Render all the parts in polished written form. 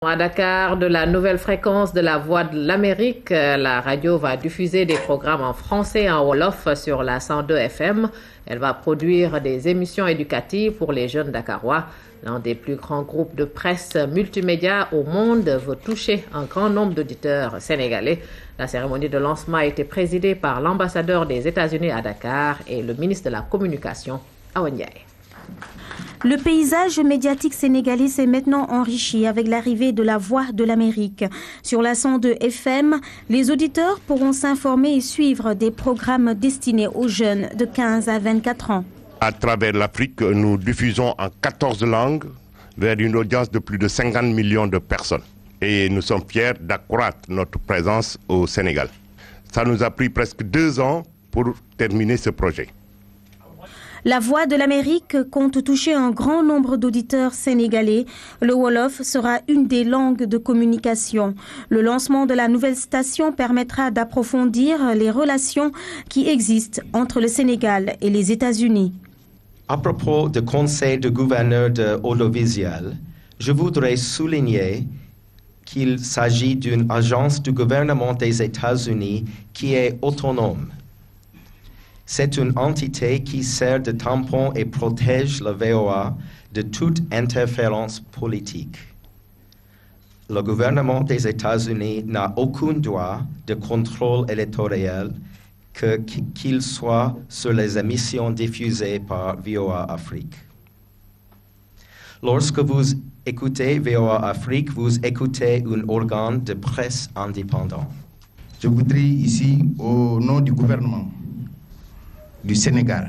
À Dakar, de la nouvelle fréquence de la Voix de l'Amérique, la radio va diffuser des programmes en français et en wolof sur la 102 FM. Elle va produire des émissions éducatives pour les jeunes dakarois. L'un des plus grands groupes de presse multimédia au monde veut toucher un grand nombre d'auditeurs sénégalais. La cérémonie de lancement a été présidée par l'ambassadeur des États-Unis à Dakar et le ministre de la Communication, Awa Ndiaye. Le paysage médiatique sénégalais s'est maintenant enrichi avec l'arrivée de la Voix de l'Amérique. Sur la 102 FM, les auditeurs pourront s'informer et suivre des programmes destinés aux jeunes de 15 à 24 ans. À travers l'Afrique, nous diffusons en 14 langues vers une audience de plus de 50 millions de personnes. Et nous sommes fiers d'accroître notre présence au Sénégal. Ça nous a pris presque 2 ans pour terminer ce projet. La Voix de l'Amérique compte toucher un grand nombre d'auditeurs sénégalais. Le Wolof sera une des langues de communication. Le lancement de la nouvelle station permettra d'approfondir les relations qui existent entre le Sénégal et les États-Unis. À propos du Conseil de gouverneurs de l'audiovisuel, je voudrais souligner qu'il s'agit d'une agence du gouvernement des États-Unis qui est autonome. C'est une entité qui sert de tampon et protège la VOA de toute interférence politique. Le gouvernement des États-Unis n'a aucun droit de contrôle électoral qu'il soit sur les émissions diffusées par VOA Afrique. Lorsque vous écoutez VOA Afrique, vous écoutez un organe de presse indépendant. Je voudrais ici, au nom du gouvernement du Sénégal,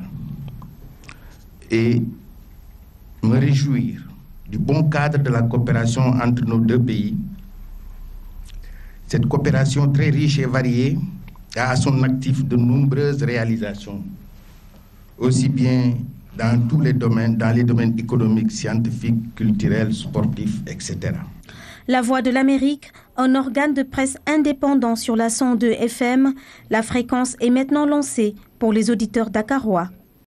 et me réjouir du bon cadre de la coopération entre nos deux pays. Cette coopération très riche et variée a à son actif de nombreuses réalisations, aussi bien dans tous les domaines, dans les domaines économiques, scientifiques, culturels, sportifs, etc. La Voix de l'Amérique, un organe de presse indépendant sur la 102 FM, la fréquence est maintenant lancée pour les auditeurs dakarois.